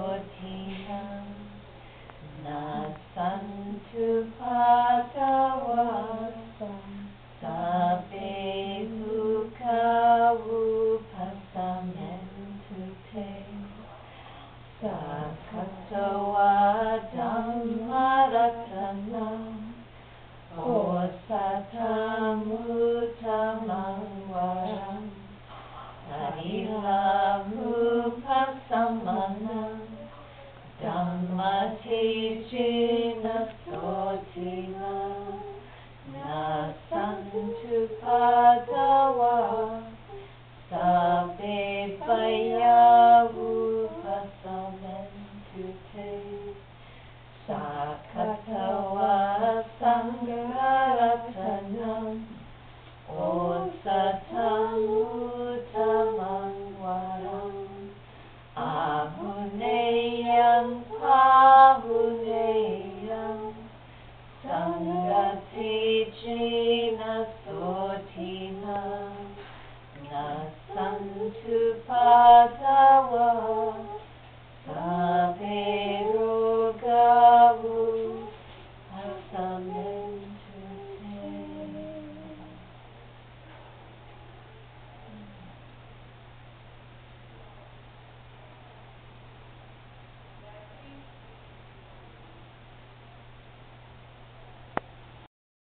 ทินังนาสันตุภะคะวะสัพเพทุกขาวุปัสสะเมนตุเตสัพพะคะวะธัมมารัตนังโอสัทธัมมุตตมังวรังอริย